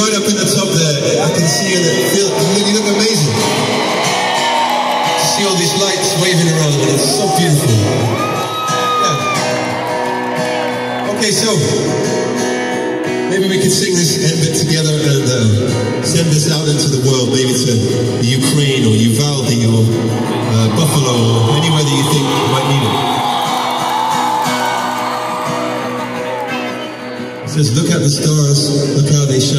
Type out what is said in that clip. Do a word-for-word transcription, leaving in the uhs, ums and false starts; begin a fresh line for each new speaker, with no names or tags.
right up in the top there. I can see you there. Feel, you look amazing. To see all these lights waving around, it's so beautiful. Yeah. Okay, so maybe we could sing this end bit together and uh, send this out into the world, maybe to the Ukraine or Uvalde or uh, Buffalo or anywhere that you think might need it. It says, look at the stars, look how they shine.